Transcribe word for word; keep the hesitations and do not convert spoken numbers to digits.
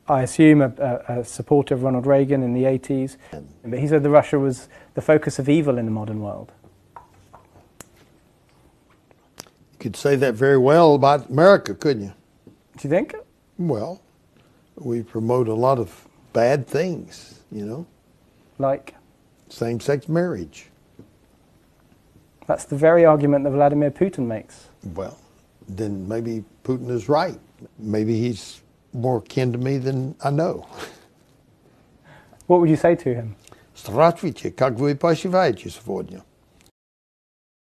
I assume, a, a, a supporter of Ronald Reagan in the eighties. But he said that Russia was the focus of evil in the modern world. You could say that very well about America, couldn't you? Do you think? Well, we promote a lot of bad things, you know. Like? Same-sex marriage. That's the very argument that Vladimir Putin makes. Well, then maybe Putin is right. Maybe he's more kin to me than I know. What would you say to him? Здравствуйте, как вы поживаете сегодня?